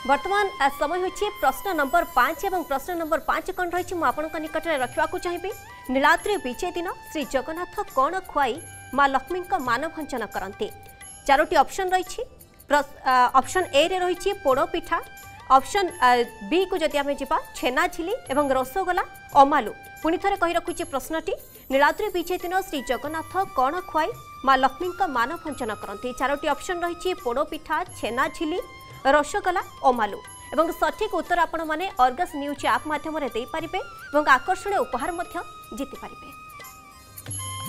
वर्तमान समय होछि प्रश्न नंबर 5 एवं प्रश्न नंबर 5 कौन रही मुझे निकट में रखा चाहिए। नीलाद्रि विजय दिन श्री जगन्नाथ कौन खुआई माँ लक्ष्मी मान भंजन करते। चारोटी ऑप्शन रही। ऑप्शन ए रे रही पोड़ पिठा, ऑप्शन बी को जदि आम जा छेना झिली एवं रसगोला अमालु। पुणी थे कही रखुच्छे प्रश्नटी नीलाद्रि विजय दिन श्री जगन्नाथ कौन खुआई माँ लक्ष्मी मान भंजन करते। चारोटी ऑप्शन रही पोड़ पिठा, छेना झिली, रसगोला अमालु। एवं सठिक उत्तर आपण माने अर्गस न्यूज ऐप माध्यम दे पारिबे एवं आकर्षणीय उपहार जीति पारिबे।